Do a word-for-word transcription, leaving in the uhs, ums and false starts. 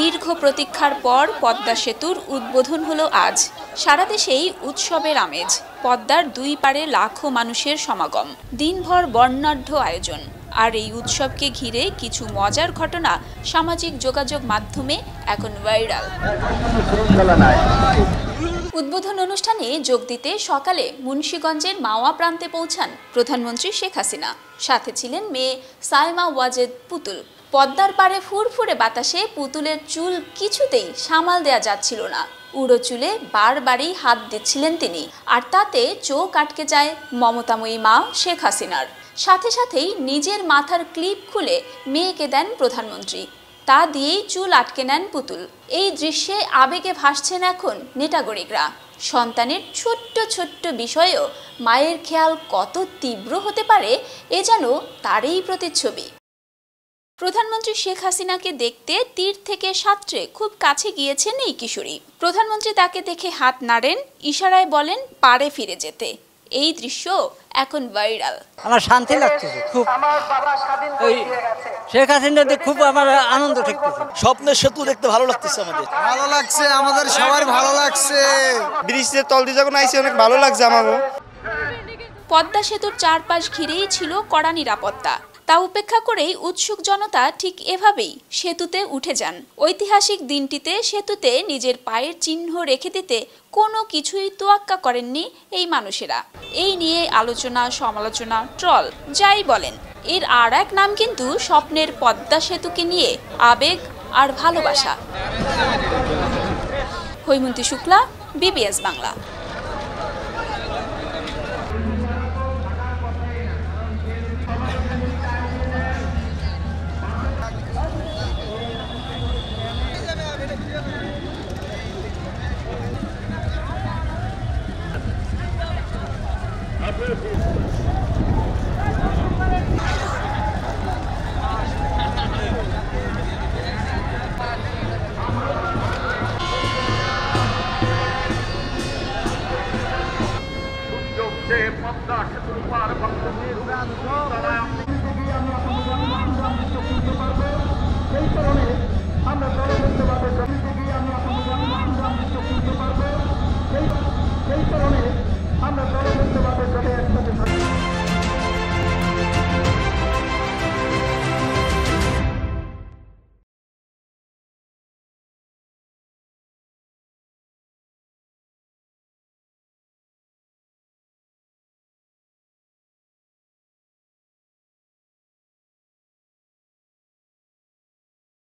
দীর্ঘ প্রতীক্ষার পর পদ্মা সেতুর উদ্বোধন হলো আজ। সারা দেশেই উৎসবের আমেজ। পদ্মার দুই পারে লাখো মানুষের সমাগম, দিনভর বর্ণাঢ্য আয়োজন। আর এই উৎসবকে ঘিরে কিছু মজার ঘটনা সামাজিক যোগাযোগ মাধ্যমে এখন ভাইরাল। উদ্বোধন অনুষ্ঠানে যোগ দিতে সকালে মুন্সিগঞ্জের মাওয়া প্রান্তে পৌঁছান প্রধানমন্ত্রী শেখ হাসিনা। সাথে ছিলেন মেয়ে সাইমা ওয়াজেদ পুতুল। পদ্মার পাড়ে ফুরফুরে বাতাসে পুতুলের চুল কিছুতেই সামাল দেয়া যাচ্ছিল না। উড়ো চুলে বারবারই হাত দিচ্ছিলেন তিনি, আর তাতে চোখ আটকে যায় মমতাময়ী মা শেখ হাসিনার। সাথে সাথেই নিজের মাথার ক্লিপ খুলে মেয়েকে দেন প্রধানমন্ত্রী। তা দিয়েই চুল আটকে নেন পুতুল। এই দৃশ্যে আবেগে ভাসছেন এখন নেটাগরিকরা। সন্তানের ছোট্ট ছোট্ট বিষয়েও মায়ের খেয়াল কত তীব্র হতে পারে এ যেন তারই প্রতিচ্ছবি। প্রধানমন্ত্রী শেখ হাসিনাকে দেখতে তীর থেকে সাঁতরে খুব কাছে গিয়েছেন এই কিশোরী। প্রধানমন্ত্রী তাকে দেখে হাত নাড়েন, ইশারায় বলেন পাড়ে ফিরে যেতে। এই দৃশ্য এখন ভাইরাল। আমার শান্তি লাগতেছে খুব, ওই শেখ হাসিনা দেখে খুব আমার আনন্দ লাগতেছে। স্বপ্নের সেতু দেখতে ভালো লাগতেছে, আমাদের ভালো লাগছে, আমাদের সবার ভালো লাগছে। ব্রিজের তল দিয়ে যখন আইছি অনেক ভালো লাগছে আমারও। পদ্মা সেতুর চারপাশ ঘিরেই ছিল কড়া নিরাপত্তা। তা উপেক্ষা করেই উৎসুক জনতা ঠিক এভাবেই সেতুতে উঠে যান। ঐতিহাসিক দিনটিতে সেতুতে নিজের পায়ের চিহ্ন রেখে দিতে কোনো কিছুই তোয়াক্কা করেননি এই মানুষেরা। এই নিয়ে আলোচনা, সমালোচনা, ট্রল যাই বলেন, এর আর এক নাম কিন্তু স্বপ্নের পদ্মা সেতুকে নিয়ে আবেগ আর ভালোবাসা। হৈমন্তী শুক্লা, বিবিএস বাংলা।